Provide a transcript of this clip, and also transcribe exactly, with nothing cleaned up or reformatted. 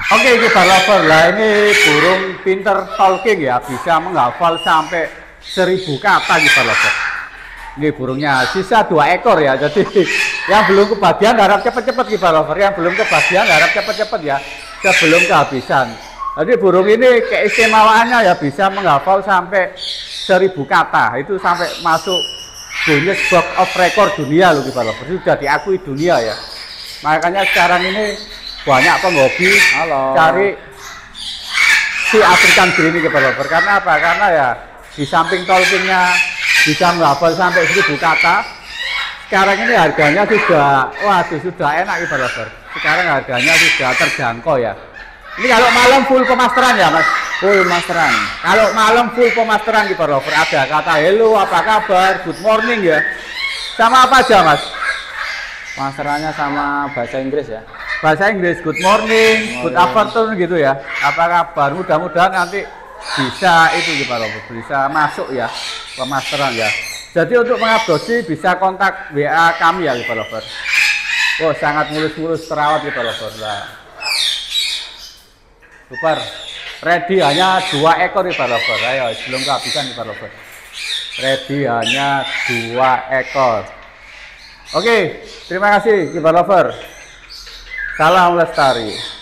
Oke, kita lover lah, ini burung pinter talking ya, bisa menghafal sampai seribu kata kita lover. Ini burungnya sisa dua ekor ya, jadi yang belum kebagian harap cepet-cepet kita lover, yang belum kebagian harap cepet-cepet ya, sebelum kehabisan. Jadi burung ini keistimewaannya ya bisa menghafal sampai seribu kata, itu sampai masuk Guinness Book of Record dunia loh kita lover, sudah diakui dunia ya. Makanya sekarang ini banyak penghobi Halo. cari si African Green ini developer. Karena apa? Karena ya di samping talkingnya bisa menghafal sampai seribu kata. Sekarang ini harganya sudah, waduh sudah enak developer. Sekarang harganya sudah terjangkau ya. Ini kalau malam full pemasteran ya mas? Full pemasteran. Kalau malam full pemasteran developer. Ada kata hello, apa kabar, good morning ya. Sama apa aja mas? Pemasterannya sama bahasa Inggris ya. Bahasa Inggris, good morning, good afternoon gitu ya. Apa kabar? Mudah-mudahan nanti bisa itu gitu Pak, bisa masuk ya pemasteran ya. Jadi untuk mengadopsi bisa kontak W A kami ya Pak Lover. Oh sangat mulus-mulus terawat gitu Lover. Nah. Super. Ready hanya dua ekor nih Pak Lover. Ayo sebelum kehabisan nih Pak Lover. Ready hanya dua ekor. Oke, terima kasih Pak Lover. Salam lestari.